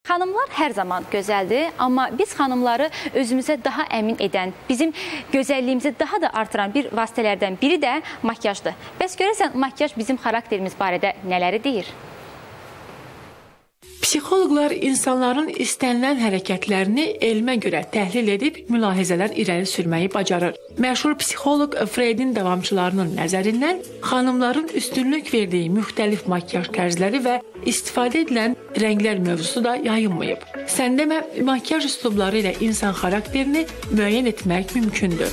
Xanımlar hər zaman gözəldir, amma biz xanımları özümüzə daha əmin edən, bizim gözəlliyimizi daha da artıran bir vasitələrdən biri də makyajdır. Bəs görəsən, makyaj bizim xarakterimiz barədə nələri deyir? Psixoloqlar insanların istənilən hərəkətlərini elmə görə təhlil edib mülahizələr irəli sürməyi bacarır. Məşhur psixoloq Freydin davamçılarının nəzərindən xanımların üstünlük verdiyi müxtəlif makyaj tərzləri və istifadə edilən rənglər mövzusu da yayınmayıb. Sən demə, makyaj üslubları ilə insan xarakterini müəyyən etmək mümkündür.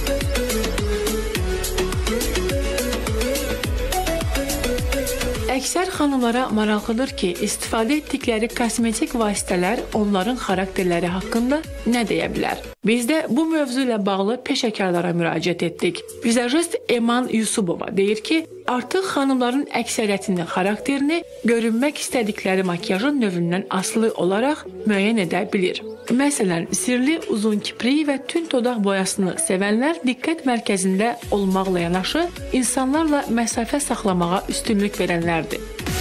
Əksər xanımlara maraqlıdır ki, istifadə etdikləri kosmetik vasitələr onların xarakterləri haqqında nə deyə bilər? Biz də bu mövzu ilə bağlı peşəkarlara müraciət etdik. Vizajist Eman Yusubova deyir ki, artıq xanımların əksəriyyətinin xarakterini görünmək istədikləri makyajın növündən asılı olaraq müəyyən edə bilir. Məsələn, sirli uzun kiprik və tünd dodaq boyasını sevənlər diqqət mərkəzində olmaqla yanaşı, insanlarla məsafə saxlamağa üstünlük verənlərdir.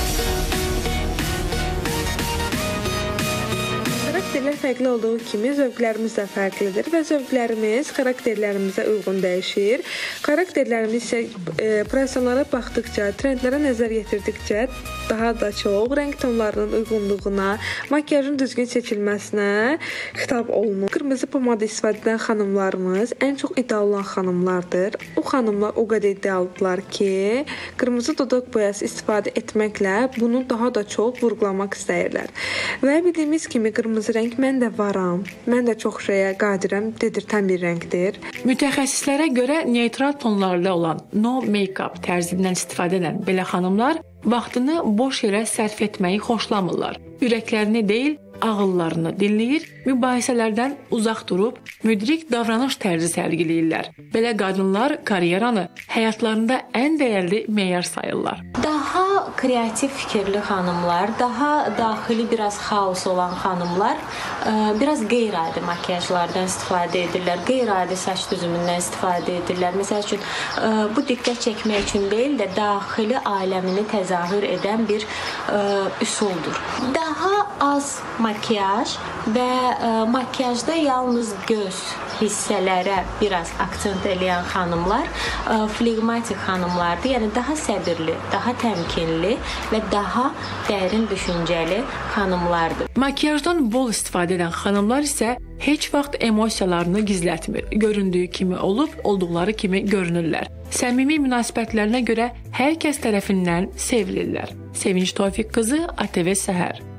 Xarakterlər fərqli olduğu kimi zövqlərimiz də fərqlidir və zövqlərimiz xarakterlərimizə uyğun dəyişir. Xarakterlərimiz isə professionallara baxdıqca, trendlərə nəzər yetirdikcə daha da çox rəng tonlarının uyğunluğuna, makyajın düzgün seçilməsinə xitab olunur. Qırmızı pomada istifadə edən xanımlarımız ən çox ideal olan xanımlardır. O xanımlar o qədər idealdılar ki, qırmızı dodaq boyası istifadə etməklə bunu daha da çox vurğulamaq istəyirlər. Və bildiyimiz kimi qırmızı rəng mən də varam, mən də çox şeyə qadirəm dedirtən bir rəngdir. Mütəxəssislərə görə neytral tonlarla olan no make-up tərzindən istifadə edən belə xanımlar vaxtını boş yerə sərf etməyi xoşlamırlar. Ürəklərini deyil, ağıllarını dinləyir, mübahisələrdən uzaq durub müdrik davranış tərzi sərgiləyirlər. Belə qadınlar karyeranı həyatlarında ən dəyərli meyar sayırlar. Daha kreativ fikirli xanımlar, daha daxili biraz xaos olan xanımlar biraz qeyri-adi makyajlardan istifadə edirlər, qeyri-adi saç düzümündən istifadə edirlər. Məsəl üçün, bu diqqət çəkmək üçün deyil də daxili aləmini təzahür edən bir üsuldur. Daha az makyaj və makyajda yalnız göz hissələrə biraz aksent eləyən xanımlar flegmatik xanımlardır. Yəni daha səbirli, daha təmkinli və daha dərin düşüncəli xanımlardır. Makyajdan bol istifadə edən xanımlar isə heç vaxt emosiyalarını gizlətmir. Göründüyü kimi olub, olduqları kimi görünürlər. Səmimi münasibətlərinə görə hər kəs tərəfindən sevilirlər. Sevinç Tofiq qızı, ATV Səhər.